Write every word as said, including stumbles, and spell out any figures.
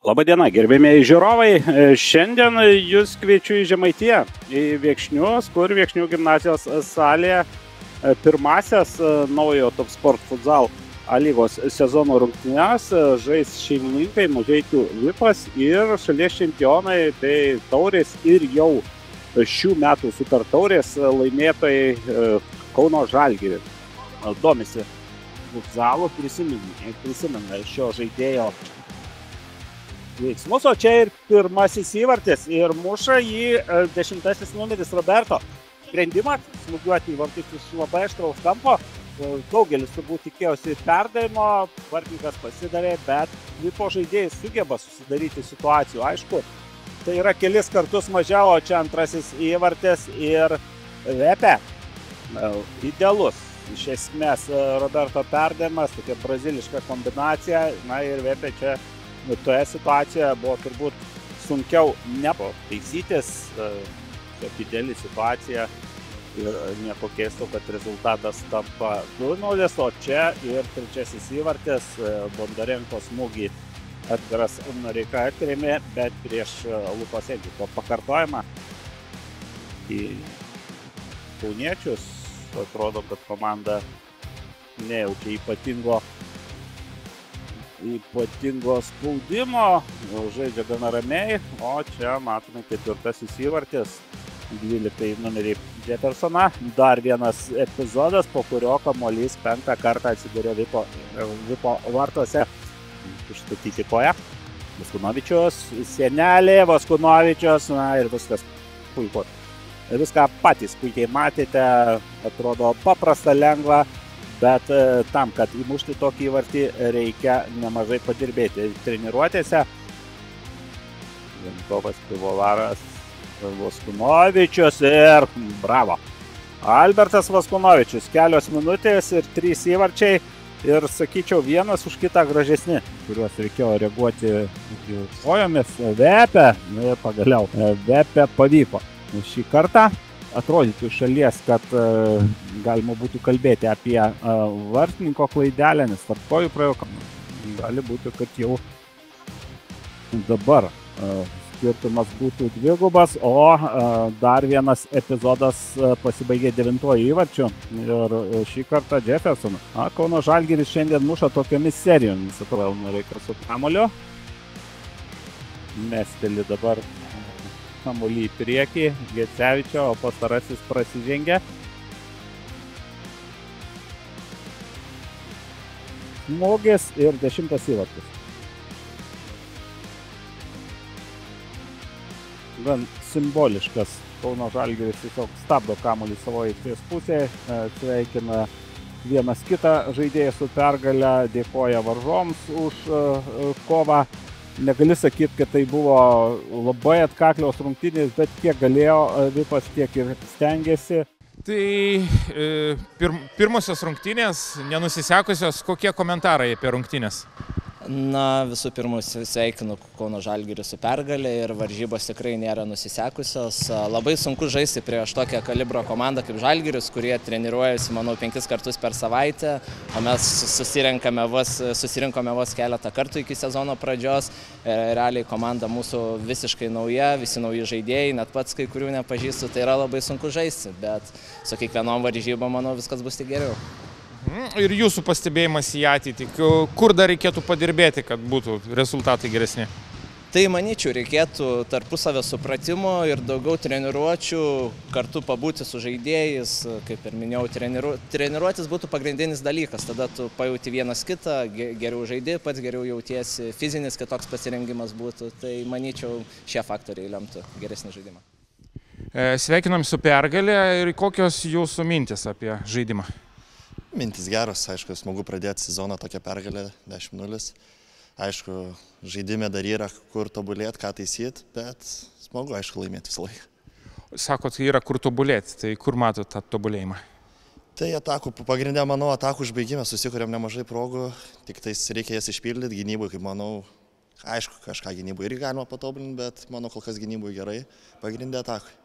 Labadiena, gerbėmėjai žiūrovai. Šiandien jūs kviečiu į Žemaitiją, į Viekšnius, kur Viekšnių gimnazijos salėje pirmasias naujo Top Sport Futsal A lygos sezono rungtynes žais šeimininkai Mažeikių Vipas ir šalies čempionai bei taurės ir jau šių metų Super taurės laimėtojai Kauno Žalgiris. Domisi futsalu, prisimena, prisimena šio žaidėjo veiksmus, o čia ir pirmasis įvartis ir muša jį dešimtasis numeris Roberto. Sprendimas smūgiuoti į vartus iš labai aštraus kampo. Daugelis turbūt tikėjosi perdavimo, vartininkas pasidavė, bet Vipo žaidėjai sugeba susidaryti situacijų. Aišku, tai yra kelis kartus mažiau, o čia antrasis įvartis ir Vepe. Idealus. Iš esmės Roberto perdavimas, tokia braziliška kombinacija, na ir Vepe čia toje situacijoje buvo turbūt sunkiau nepo taisytis, tokia didelė situacija ir nieko keisto, kad rezultatas tampa du nulis, o čia ir trečiasis įvartis, Bondarenko smūgį Edgaras Noreika atrėmė, bet prieš Lukas Ediko pakartojimą į kauniečius atrodo, kad komanda nejaučia ypatingo ypatingo spaudimo, žaidžia gana ramiai, o čia matome ketvirtasis įvartis, dvyliktai numerį Jeffersoną. Dar vienas epizodas, po kurio kamuolys penktą kartą atsidūrė Vipo, Vipo vartuose. Užstatyti koją. Vaskunovičius, Sienelė, Vaskunovičius, na ir viskas puiku. Viską patys puikiai matėte, atrodo paprasta, lengva. Bet tam, kad įmušti tokį įvartį, reikia nemažai padirbėti treniruotėse. Jankovas, Pivolaras, Vaskunovičius ir bravo. Albertas Vaskunovičius, kelios minutės ir trys įvarčiai. Ir sakyčiau, vienas už kitą gražesni, kuriuos reikėjo reaguoti kojomis. Vepe, ir pagaliau, Vepe pavyko. Šį kartą atrodytų iš šalies, kad uh, galima būtų kalbėti apie uh, vartininko klaidelę, nes tarp kojų praėjo. Gali būti, kad jau dabar uh, skirtumas būtų dvigubas, o uh, dar vienas epizodas uh, pasibaigė devintuoju įvarčiu ir uh, šį kartą Jeffersoną. Na, Kauno Žalgiris šiandien muša tokiamis serijomis. Atrodo, reikia su kamuoliu. Mesteli dabar kamuolį į priekį, Gecevičio, o pastarasis prasižengia. Smūgis ir dešimtas įvartis. Gan simboliškas. Kauno Žalgiris tiesiog stabdo kamuolį savo aikštės pusėje, sveikina vienas kitą žaidėją su pergale, dėkoja varžoms už kovą. Negali sakyti, kad tai buvo labai atkaklios rungtynės, bet kiek galėjo Vipas, tiek ir stengiasi. Tai e, pir, pirmosios rungtynės, nenusisekusios, kokie komentarai apie rungtynės? Na, visų pirma, sveikinu Kauno Žalgirį su pergalė ir varžybos tikrai nėra nusisekusios. Labai sunku žaisti prieš tokią kalibro komandą kaip Žalgiris, kurie treniruojasi, manau, penkis kartus per savaitę, o mes susirinkome vos, susirinkome vos keletą kartų iki sezono pradžios. Realiai komanda mūsų visiškai nauja, visi nauji žaidėjai, net pats kai kurių nepažįstu, tai yra labai sunku žaisti, bet su kiekvienom varžybom, manau, viskas bus tik geriau. Ir jūsų pastebėjimas į ateitį, kur dar reikėtų padirbėti, kad būtų rezultatai geresni? Tai manyčiau, reikėtų tarpusavio supratimo ir daugiau treniruočių, kartu pabūti su žaidėjais, kaip ir minėjau, treniru, treniruotis būtų pagrindinis dalykas, tada tu pajauti vienas kitą, geriau žaidži, pats geriau jautiesi, fizinis kitoks pasirengimas būtų, tai manyčiau, šie faktoriai lemtų geresnį žaidimą. Sveikinam su pergalė ir kokios jūsų mintis apie žaidimą? Mintis geros, aišku, smagu pradėti sezoną tokią pergalę dešimt nulis. Aišku, žaidime dar yra kur tobulėti, ką taisyti, bet smagu, aišku, laimėti visą laiką. Sakot, yra kur tobulėti, tai kur matot tą tobulėjimą? Tai atakų, pagrindė, manau, atakų užbaigime susikūrėm nemažai progų, tik tais reikia jas išpildyti gynybui, kaip manau, aišku, kažką gynybui irgi galima patobulinti, bet manau, kol kas gynybui gerai, pagrindė atakui.